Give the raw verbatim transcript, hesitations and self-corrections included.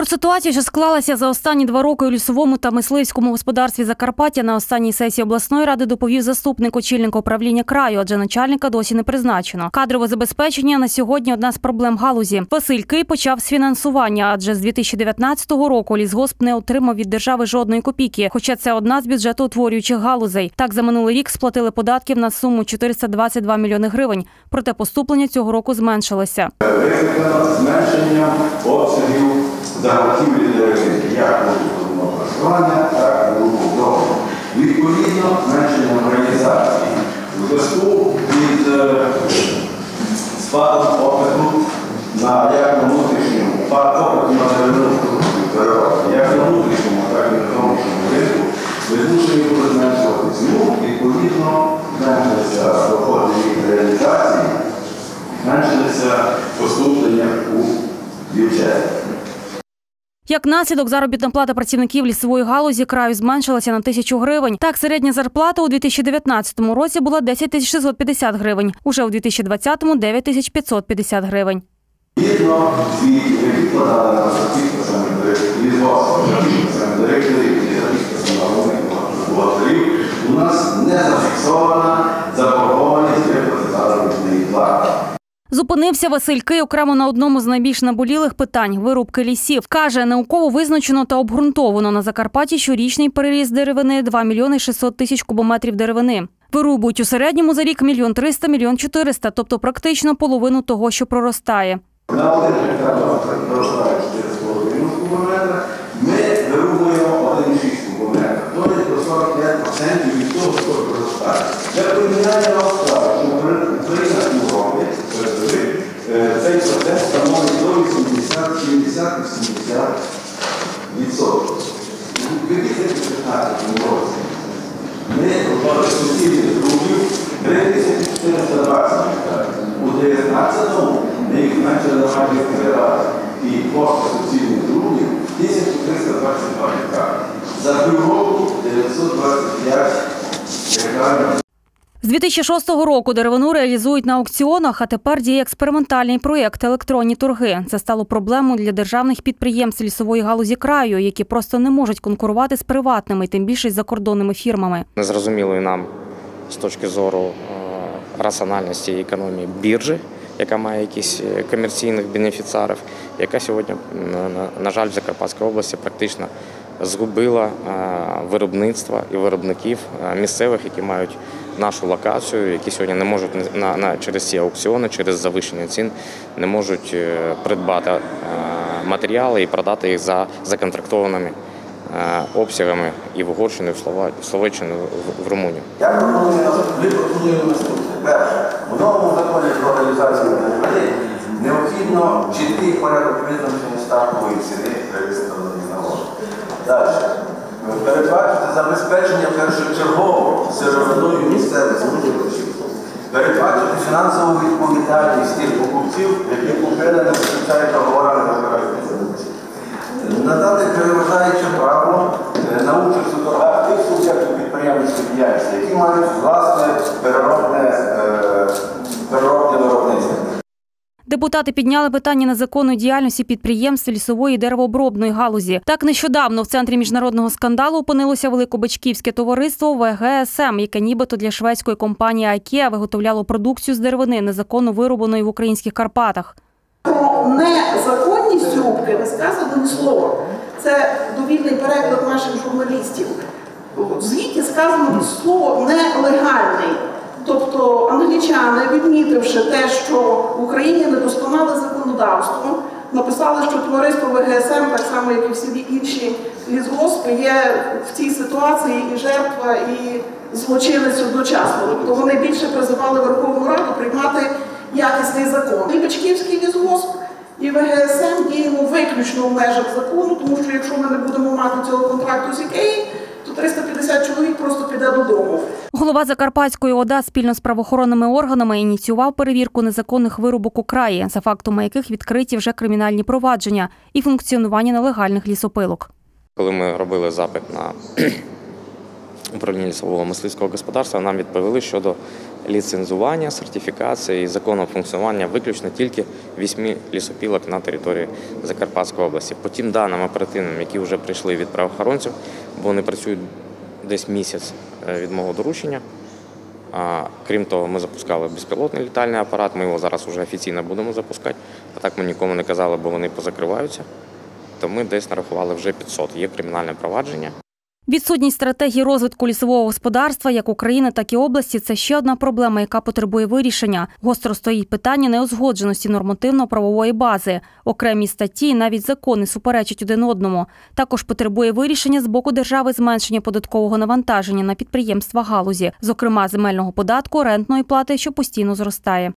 Про ситуацію, що склалася за останні два роки у лісовому та мисливському господарстві Закарпаття, на останній сесії обласної ради доповів заступник очільника управління краю, адже начальника досі не призначено. Кадрове забезпечення на сьогодні – одна з проблем галузі. Василь Кий почав з фінансування, адже з дві тисячі дев'ятнадцятого року лісгосп не отримав від держави жодної копійки, хоча це одна з бюджетоутворюючих галузей. Так, за минулий рік сплатили податків на суму чотириста двадцять два мільйони гривень, проте поступлення цього року зменшилося. Викликано зменшення обсягів заготівлі деревини, як можливо користування, так і вдома. Відповідно, зменшення організації у зв'язку із спадом попиту на як на внутрішньому, попиту на деревину переробки, як на внутрішньому, так і на зовнішньому ринку, визначені були зменшувати ціну, відповідно, зменшилися доходи від реалізації, зменшилися поступлення у бюджет. Як наслідок, заробітна плата працівників лісової галузі краю зменшилася на тисячу гривень. Так, середня зарплата у дві тисячі дев'ятнадцятому році була десять тисяч шістсот п'ятдесят гривень, уже у дві тисячі двадцятому – дев'ять тисяч п'ятсот п'ятдесят гривень. Відповідно, звіт викладали на підписами директорів і підписами бухгалтерів, у нас не зафіксована заборгованість виплати заробітної плати. Зупинився Василь Кий окремо на одному з найбільш наболілих питань – вирубки лісів. Каже, науково визначено та обґрунтовано на Закарпатті щорічний переріз деревини – два мільйони шістсот тисяч кубометрів деревини. Вирубують у середньому за рік мільйон триста – мільйон чотириста, тобто практично половину того, що проростає. На один гектар проростає чотири з половиною кубометра, ми вирубуємо один цілих шість кубометра. Тобто до сорок п'ять відсотків від того, що проростає. Для порівняння розстави, що при Європі цей процес становить до вісімдесят-сімдесят відсотків. У дві тисячі п'ятнадцятому році ми робили суцільних рубів три тисячі чотириста двадцять гектарів. У дві тисячі дев'ятнадцятому ми їх зменшили на майже три рази. І кошти суцільних рубів – тисяча триста двадцять два гектари. За півроку – дев'ятсот двадцять п'ять гектарів. З дві тисячі шостого року деревину реалізують на аукціонах, а тепер діє експериментальний проєкт «Електронні торги». Це стало проблемою для державних підприємств лісової галузі краю, які просто не можуть конкурувати з приватними, тим більше з закордонними фірмами. Незрозумілою нам з точки зору раціональності і економії біржі, яка має якісь комерційних бенефіціарів, яка сьогодні, на жаль, в Закарпатській області практично згубила виробництва і виробників місцевих, які мають нашу локацію, які сьогодні не можуть на, на, через ці аукціони, через завищення цін, не можуть придбати матеріали і продати їх за законтрактованими обсягами і в Угорщину, і в Словаччину, в Румунію. Я пропоную, ми пропонуємо наступне. Перше, в новому законі про реалізацію деревини необхідно чіткий порядок визначення стартової ціни при виставленні налогів. Далі. Передбачити забезпечення першочергово сировиною місцевих споживачів. Передбачити фінансову відповідальність тих покупців, які купили, не заключають договори на використання. Надати переважаюче право на участь у торгах тих суб'єктів підприємницької діяльності, які мають власне переробне, переробне виробництво. Депутати підняли питання незаконної діяльності підприємств лісової і деревообробної галузі. Так, нещодавно в центрі міжнародного скандалу опинилося Великобачківське товариство «Ве Ге Ес Ем», яке нібито для шведської компанії «Айкеа» виготовляло продукцію з деревини, незаконно вирубаної в українських Карпатах. Про незаконність рубки не сказано ні слова. Це довільний переклад наших журналістів. В звіті сказано слово «нелегальний». Тобто англічани, відмітивши те, що в Україні недосконале законодавство, написали, що товариство «Ве Ге Ес Ем», так само, як і всі інші лісгоспи, є в цій ситуації і жертва, і злочинець одночасно. Тобто вони більше призивали Верховну Раду приймати якісний закон. І Бачківський лісгосп, і «Ве Ге Ес Ем» діємо виключно в межах закону, тому що якщо ми не будемо мати цього контракту з «Ікеї», то триста п'ятдесят чоловік просто піде додому. Голова Закарпатської О Д А спільно з правоохоронними органами ініціював перевірку незаконних вирубок у краї, за фактами яких відкриті вже кримінальні провадження і функціонування нелегальних лісопилок. Коли ми робили запит на управління лісового мисливського господарства нам відповіли щодо ліцензування, сертифікації і законного функціонування виключно тільки вісьми лісопілок на території Закарпатської області. По тим даним оперативним, які вже прийшли від правоохоронців, бо вони працюють десь місяць від мого доручення. А, крім того, ми запускали безпілотний літальний апарат, ми його зараз вже офіційно будемо запускати. А так ми нікому не казали, бо вони позакриваються. То ми десь нарахували вже п'ятсот. Є кримінальне провадження. Відсутність стратегії розвитку лісового господарства як України, так і області – це ще одна проблема, яка потребує вирішення. Гостро стоїть питання неузгодженості нормативно-правової бази. Окремі статті і навіть закони суперечать один одному. Також потребує вирішення з боку держави зменшення податкового навантаження на підприємства галузі, зокрема земельного податку, рентної плати, що постійно зростає.